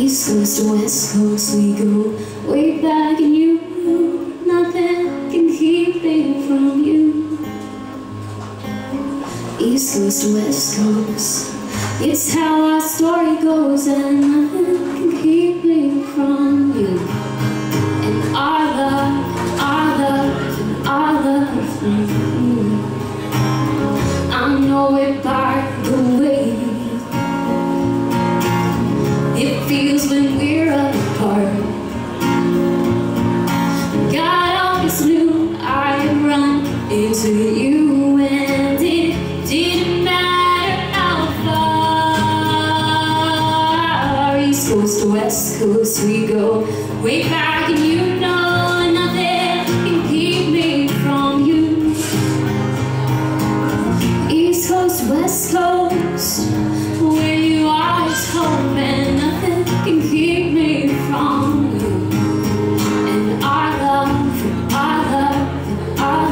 East Coast to West Coast we go, way back and you know nothing can keep me from you. East Coast to West Coast, it's how our story goes, and nothing can keep me from you. And our love, our love, and our love from you. I know it by the way it feels when we're apart. God always knew I'd run into you, and it didn't matter how far. East Coast to West Coast we go, way back and you know nothing can keep me from you. East Coast, West Coast, where you are is home, and nothing can keep me from you. And our love, our love, and our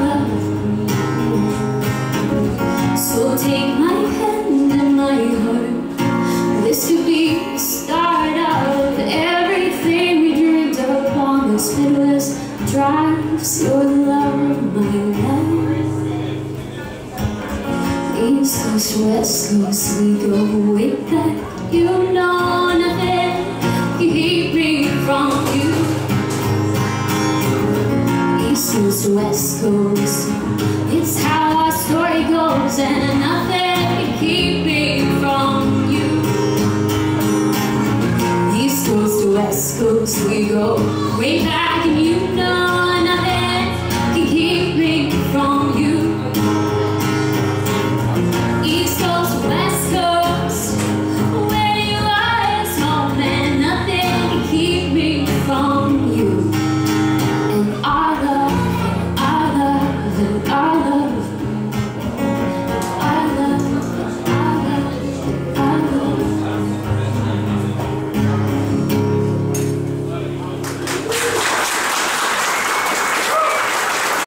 love. So take my hand and my heart, this could be the start of everything we dreamed of on this Midwest drive. You're the love of my life. East Coast, West Coast, we go way back. You know nothing can keep me from you. East Coast, West Coast, it's how our story goes, and nothing can keep me from you. East Coast to West Coast, we go way back, and you